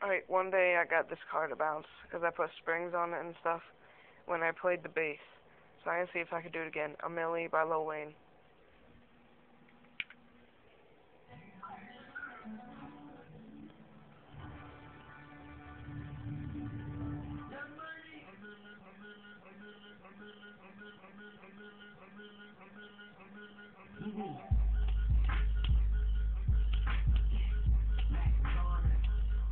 Alright, one day I got this car to bounce because I put springs on it and stuff when I played the bass. So I'm gonna see if I can do it again. A Millie by Lil Wayne.